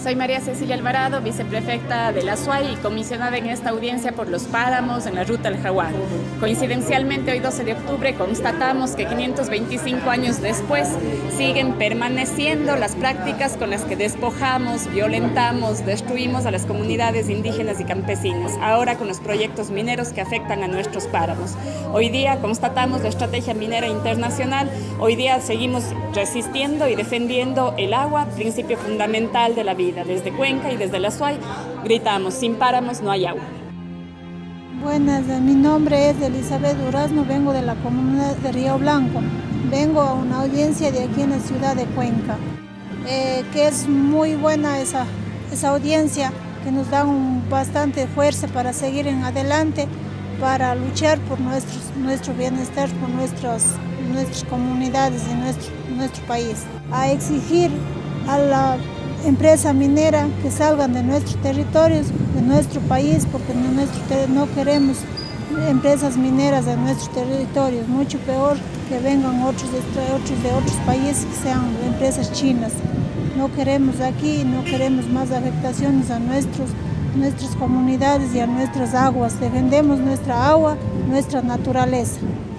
Soy María Cecilia Alvarado, viceprefecta de la SUAY y comisionada en esta audiencia por los páramos en la ruta del Jaguar. Coincidencialmente, hoy 12 de octubre constatamos que 525 años después siguen permaneciendo las prácticas con las que despojamos, violentamos, destruimos a las comunidades indígenas y campesinas, ahora con los proyectos mineros que afectan a nuestros páramos. Hoy día constatamos la estrategia minera internacional, hoy día seguimos resistiendo y defendiendo el agua, principio fundamental de la vida. Desde Cuenca y desde la SUAY gritamos: sin páramos no hay agua. Buenas, mi nombre es Elizabeth Durazno, vengo de la comunidad de Río Blanco. Vengo a una audiencia de aquí en la ciudad de Cuenca, que es muy buena esa audiencia, que nos da bastante fuerza para seguir en adelante, para luchar por nuestro bienestar, por nuestras comunidades y nuestro país. A exigir a la empresa minera que salgan de nuestros territorios, de nuestro país, porque no queremos empresas mineras de nuestros territorios, mucho peor que vengan otros de otros países, que sean empresas chinas. No queremos aquí, no queremos más afectaciones a nuestras comunidades y a nuestras aguas. Defendemos nuestra agua, nuestra naturaleza.